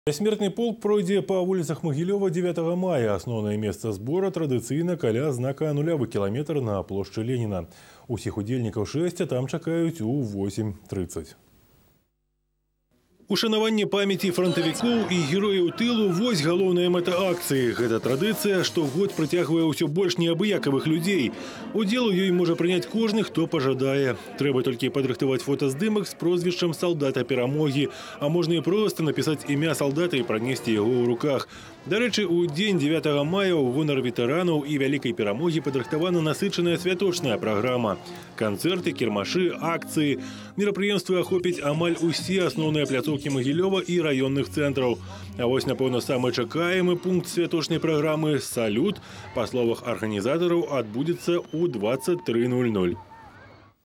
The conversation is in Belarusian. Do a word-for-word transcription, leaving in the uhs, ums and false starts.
Бяссмертны полк пройдзе па вуліцах Магілёва дзевятага мая. Асноўнае месца збора традыцыйна каля знака нулявы кіламетр на плошчы Леніна. Усіх удзельнікаў шэсць там чакаюць у восемь трыццаць. Ушанаванне памяці фронтавікоў і герояў тылу – вось галоўная мэта акцыі. Гэта традыцыя штогод прыцягвае ўсё больш неабыякавых людзей. Удзел у ёй можа прыняць кожны, хто пажадае. Трэба толькі падрыхтаваць фотаздымак з прозвішчам салдата перамогі, а можна і проста напісаць імя салдата і пранесці яго ў руках. Дарэчы, у дзень дзевятага мая ў гонар ветэранаў і вялікай перамогі падрыхтавана насычаная святочная праграма. Канцэрты, кірмашы, акцыі. Мерапрыемствы ахопяць амаль усе асноўныя пляцоўкі Магілёва і раённых цэнтраў. А вось, напэўна, самы чакаемы пункт святочнай праграмы – салют, па словах арганізатараў, адбудзецца ў дваццаць тры нуль нуль.